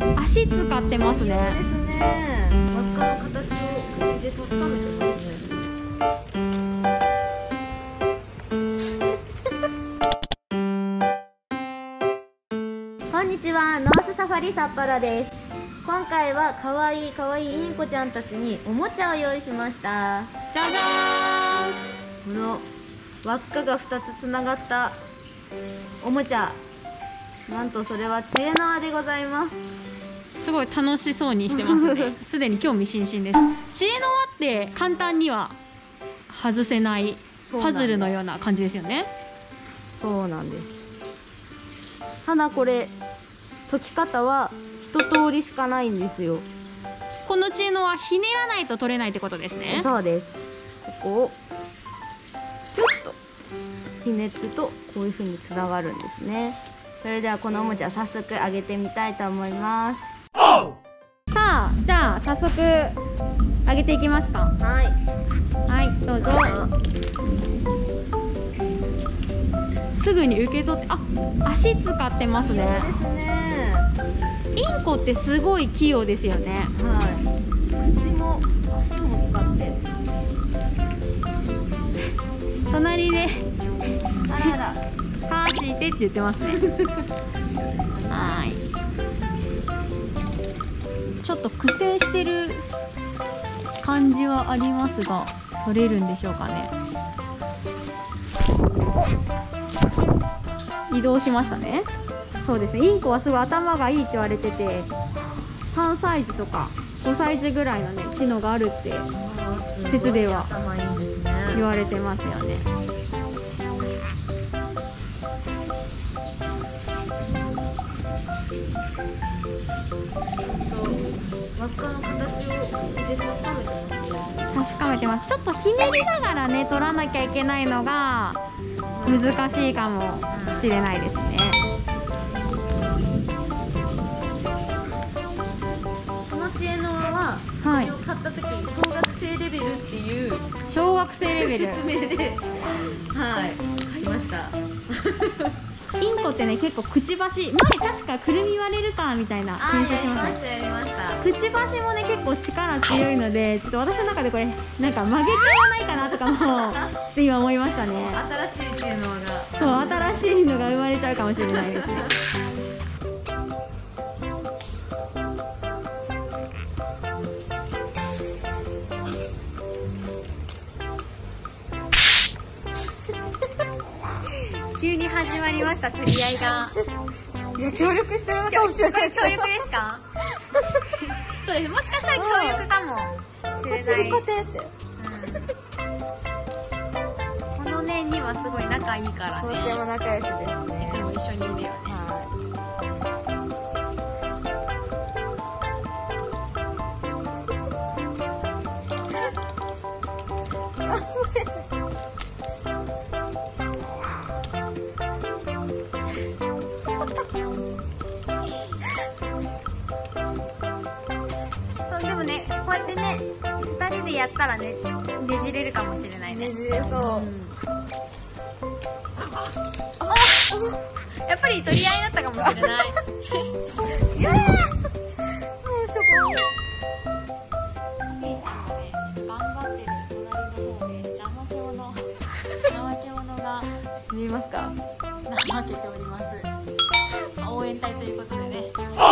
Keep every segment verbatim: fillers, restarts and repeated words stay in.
足使ってますね。 ですね。輪っかの形を口で確かめてますね。こんにちは、ノースサファリ札幌です。今回は可愛い可愛いインコちゃんたちにおもちゃを用意しました。 じゃじゃこの輪っかがふたつつながったおもちゃ、なんとそれは知恵の輪でございます。 ーん、すごい楽しそうにしてますね。すでに興味津々です。知恵の輪って簡単には外せないパズルのような感じですよね。 そうなんです。ただこれ解き方は一通りしかないんですよ。 この知恵の輪ひねらないと取れないってことですね。 そうです。ここをピュッとひねるとこういう風につながるんですね。それではこのおもちゃ早速あげてみたいと思います。 さあ、じゃあ早速あげていきますか。 はい。 はい、どうぞ。すぐに受け取って、あ、足使ってますね。 ですね。 インコってすごい器用ですよね。 はい。口も足も使って。 隣であらら。 かーしてって言ってますね。はーい。ちょっと苦戦してる感じはありますが、取れるんでしょうかね。移動しましたね。そうですね。インコはすごい頭がいいって言われてて、さんさい児とかごさい児ぐらいのね知能があるって説では頭いいんですね。 言われてますよね。 輪っかの形を口で確かめてます。 確かめてます。ちょっとひねりながらね取らなきゃいけないのが難しいかもしれないですね。 この知恵の輪は、 はいこれを買った時に小学生レベルっていう小学生レベル。 説明で、はい、買いました。 インコってね結構くちばし、前確かくるみ割れるかみたいなあ、 検やり証しましたね。 ましたやりました。 くちばしもね結構力強いので、ちょっと私の中でこれなんか曲げてはないかなとかもちょっと今思いましたね。 新しい知恵の輪が。 そう、新しいのが生まれちゃうかもしれないですね。急に始まりました取り合いが。 いや、協力してるのかもしれない。 これ協力ですか？そうです。もしかしたら協力かもしれない。 こっちにって。 このねにはすごい仲いいからとね。 っても仲良しですね。 いつも一緒にいるよね。そう、でもね、こうやってね、二人でやったらね、ねじれるかもしれないね。 ねじれそう。 やっぱり取り合いだったかもしれない。 いやー、もうしょぼ頑張ってる隣の方で怠け者怠け者が見えますか？ 怠けております。応援隊ということでね。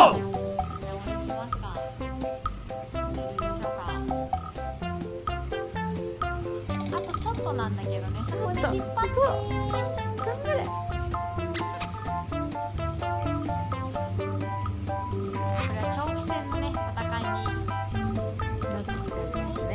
なんだけどね、そこで引っ張って頑張れ。これは長期戦のね戦いになってきてますね。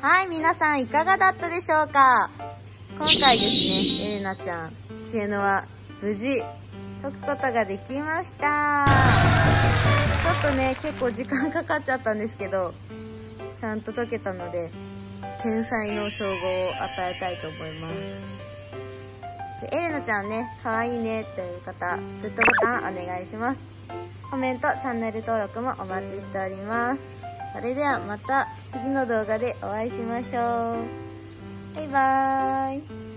はい、皆さんいかがだったでしょうか。今回ですね、エレナちゃん、知恵の輪、無事、解くことができました。ちょっとね、結構時間かかっちゃったんですけど、ちゃんと解けたので、天才の称号を与えたいと思います。でエレナちゃんね、可愛いねという方、グッドボタンお願いします。コメント、チャンネル登録もお待ちしております。それではまた次の動画でお会いしましょう。バイバーイ。